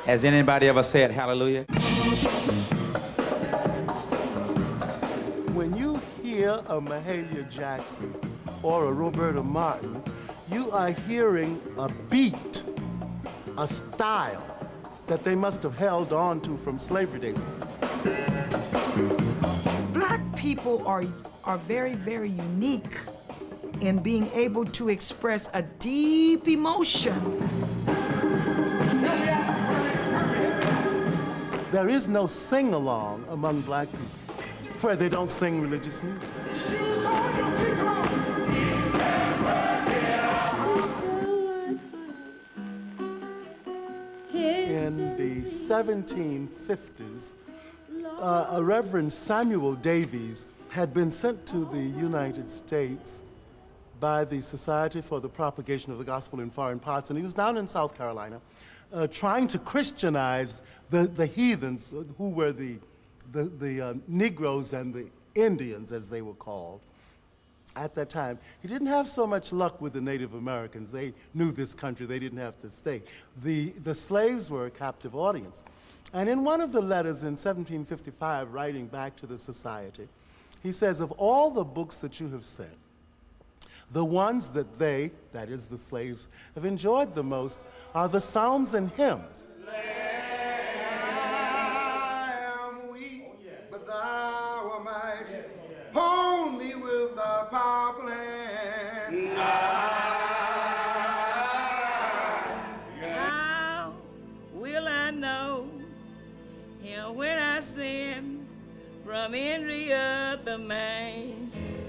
Has anybody ever said hallelujah? When you hear a Mahalia Jackson or a Roberta Martin, you are hearing a beat, a style that they must have held on to from slavery days. Black people are very, very unique in being able to express a deep emotion. There is no sing-along among black people where they don't sing religious music. In the 1750s, a Reverend Samuel Davies had been sent to the United States by the Society for the Propagation of the Gospel in Foreign Parts, and he was down in South Carolina trying to Christianize the heathens who were the Negroes and the Indians, as they were called at that time. He didn't have so much luck with the Native Americans. They knew this country. They didn't have to stay. The slaves were a captive audience. And in one of the letters in 1755, writing back to the society, he says, of all the books that you have sent, the ones that they, that is the slaves, have enjoyed the most are the psalms and hymns. Hold me with thy powerful hand. How will I know him when I sin from injury of the main?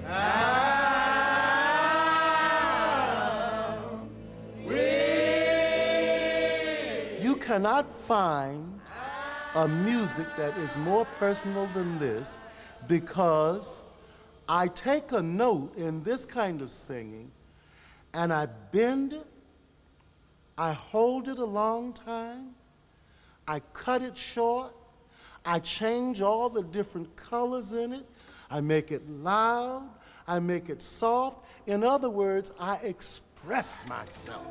You cannot find a music that is more personal than this, because I take a note in this kind of singing and I bend it, I hold it a long time, I cut it short, I change all the different colors in it, I make it loud, I make it soft. In other words, I express myself.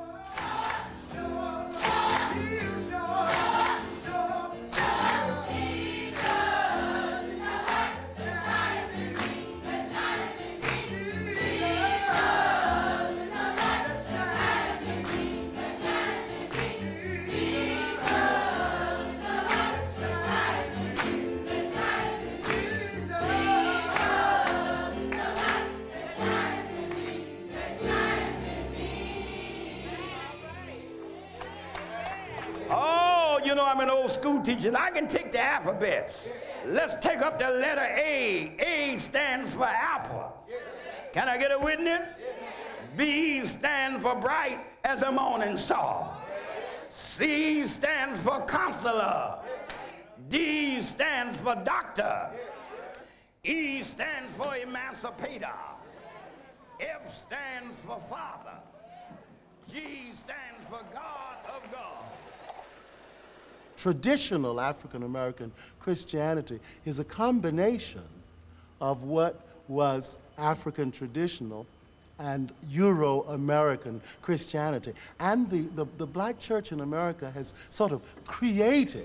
You know, I'm an old school teacher, and I can take the alphabets. Let's take up the letter A. A stands for apple. Can I get a witness? B stands for bright as a morning star. C stands for counselor. D stands for doctor. E stands for emancipator. F stands for father. G stands for God of God. Traditional African-American Christianity is a combination of what was African traditional and Euro-American Christianity. And the black church in America has sort of created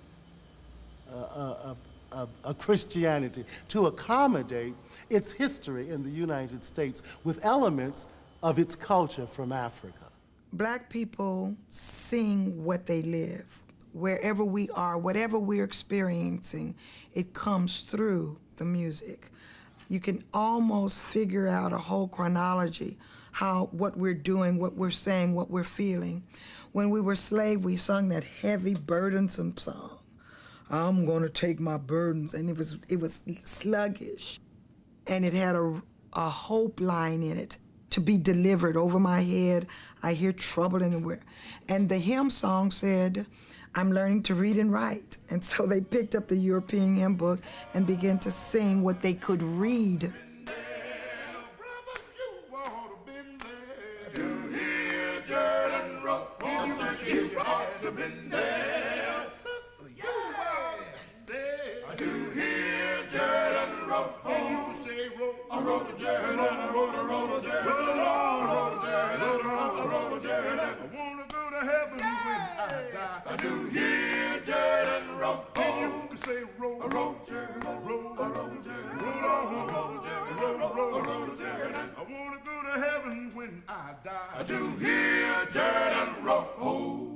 a Christianity to accommodate its history in the United States with elements of its culture from Africa. Black people sing what they live. Wherever we are, whatever we're experiencing, it comes through the music. You can almost figure out a whole chronology, what we're doing, what we're saying, what we're feeling. When we were slaves, we sung that heavy, burdensome song. I'm gonna take my burdens, and it was sluggish. And it had a hope line in it, to be delivered over my head. I hear trouble anywhere. And the hymn song said, I'm learning to read and write. And so they picked up the European hymn book and began to sing what they could read. I wanna go to heaven when I die. roll. Then you can say roll, roll, Jerry, roll, roll, roll, Jerry, roll on, roll, Jerry, roll, roll, roll, Jerry. I wanna go to heaven when I die to hear Jerry roll.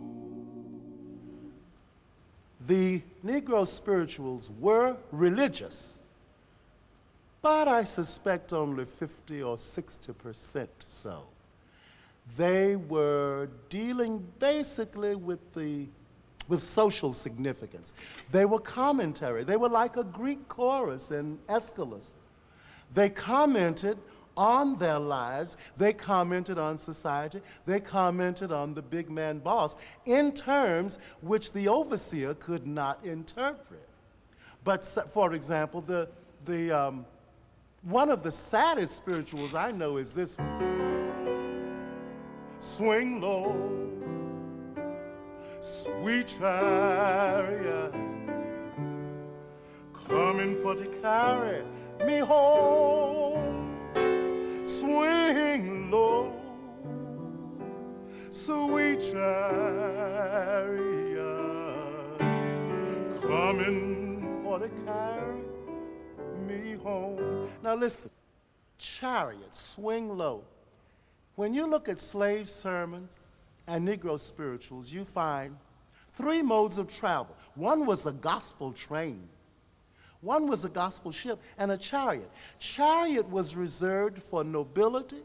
The Negro spirituals were religious, but I suspect only 50 or 60% so. They were dealing basically with social significance. They were commentary. They were like a Greek chorus in Aeschylus. They commented on their lives. They commented on society. They commented on the big man boss in terms which the overseer could not interpret. But for example, one of the saddest spirituals I know is this one. Swing low, sweet chariot, coming for to carry me home. Swing low, sweet chariot, coming for to carry me home. Now listen, chariot, swing low. When you look at slave sermons and Negro spirituals, you find three modes of travel. One was a gospel train. One was a gospel ship and a chariot. Chariot was reserved for nobility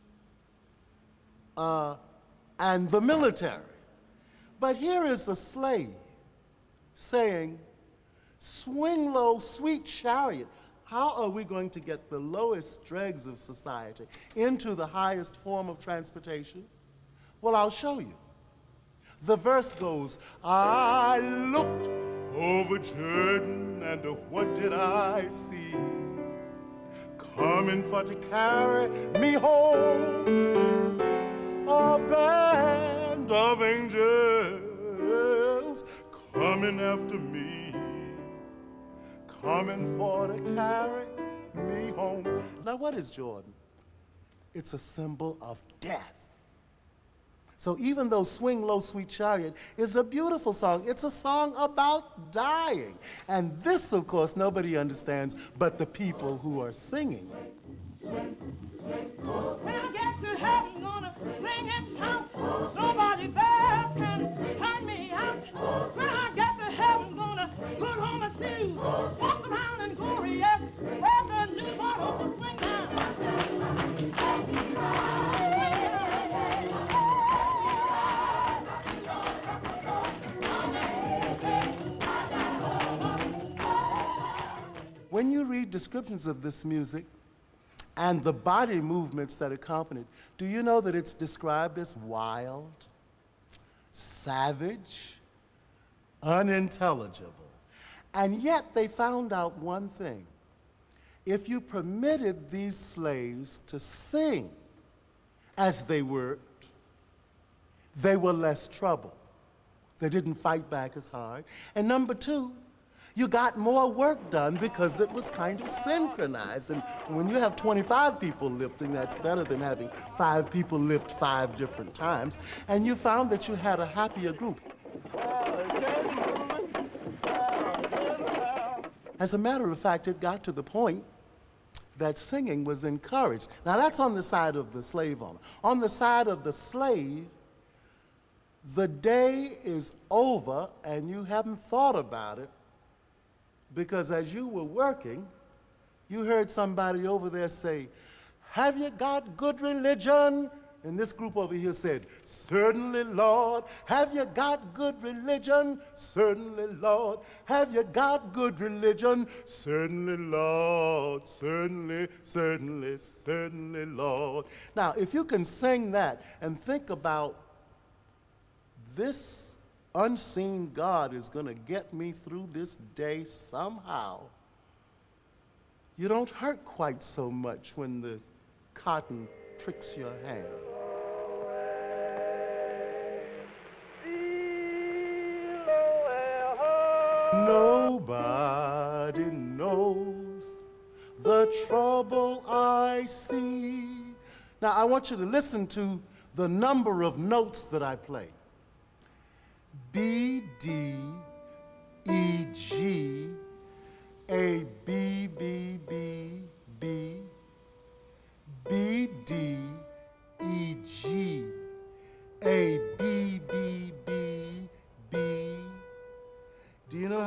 and the military. But here is a slave saying, swing low, sweet chariot. How are we going to get the lowest dregs of society into the highest form of transportation? Well, I'll show you. The verse goes, I looked over Jordan, and what did I see? Coming for to carry me home, a band of angels coming after me, coming for to carry me home. Now, what is Jordan? It's a symbol of death. So even though Swing Low, Sweet Chariot is a beautiful song, it's a song about dying. And this, of course, nobody understands but the people who are singing it. When I get to heaven, gonna sing and shout. Nobody there can turn me out. When I get to heaven, gonna put on my shoes, walk around in glory, yes, wear the new bottle to swing down. When you read descriptions of this music and the body movements that accompany it, do you know that it's described as wild, savage, unintelligible? And yet they found out one thing. If you permitted these slaves to sing as they worked, they were less trouble. They didn't fight back as hard. And number two, you got more work done because it was kind of synchronized. And when you have 25 people lifting, that's better than having 5 people lift 5 different times. And you found that you had a happier group. As a matter of fact, it got to the point that singing was encouraged. Now, that's on the side of the slave owner. On the side of the slave, the day is over and you haven't thought about it, because as you were working, you heard somebody over there say, have you got good religion? And this group over here said, certainly, Lord. Have you got good religion? Certainly, Lord. Have you got good religion? Certainly, Lord. Certainly, certainly, certainly, Lord. Now, if you can sing that and think about this unseen God is going to get me through this day somehow, you don't hurt quite so much when the cotton pricks your hand. Nobody knows the trouble I see. Now, I want you to listen to the number of notes that I play. B, D, E,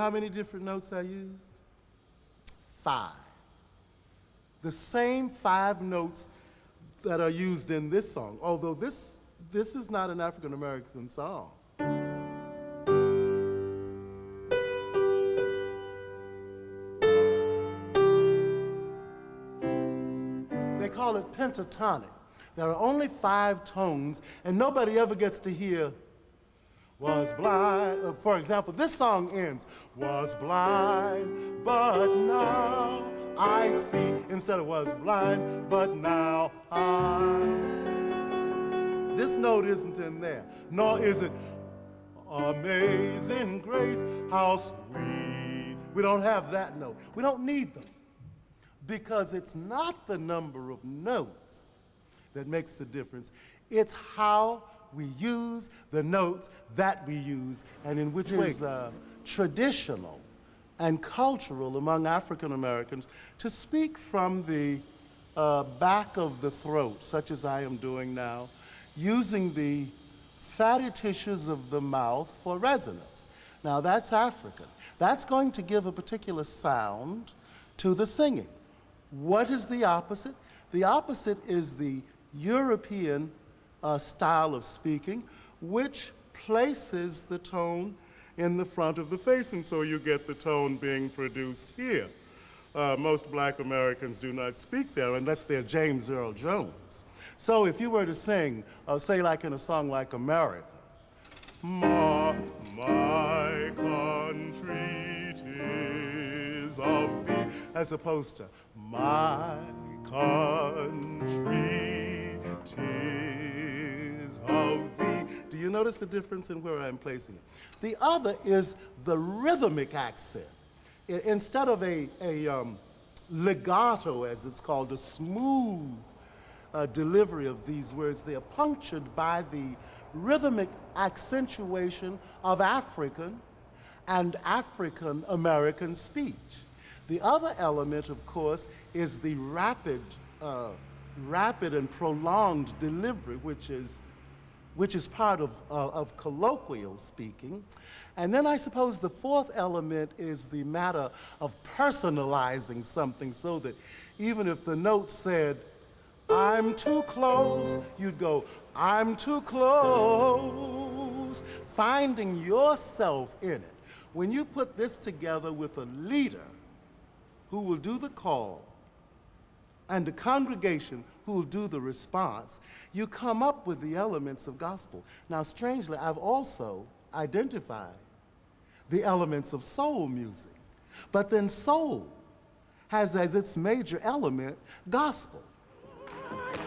how many different notes I used? 5. The same 5 notes that are used in this song, although this is not an African American song. They call it pentatonic. There are only 5 tones, and nobody ever gets to hear was blind. For example, this song ends, was blind, but now I see, instead of was blind, but now I. This note isn't in there, nor is it amazing grace, how sweet. We don't have that note. We don't need them, because it's not the number of notes that makes the difference. It's how we use the notes that we use, and in which is traditional and cultural among African Americans to speak from the back of the throat, such as I am doing now, using the fatty tissues of the mouth for resonance. Now that's African. That's going to give a particular sound to the singing. What is the opposite? The opposite is the European style of speaking, which places the tone in the front of the face, and so you get the tone being produced here. Most black Americans do not speak there unless they're James Earl Jones. So if you were to sing, say like in a song like America, my country 'tis of thee, as opposed to my country 'tis of thee. Do you notice the difference in where I'm placing it? The other is the rhythmic accent. Instead of a legato, as it's called, a smooth delivery of these words, they are punctured by the rhythmic accentuation of African and African American speech. The other element, of course, is the rapid and prolonged delivery, which is part of colloquial speaking. And then I suppose the fourth element is the matter of personalizing something, so that even if the note said, I'm too close, you'd go, I'm too close, finding yourself in it. When you put this together with a leader who will do the call and a congregation who will do the response, you come up with the elements of gospel. Now, strangely, I've also identified the elements of soul music, but then soul has as its major element gospel.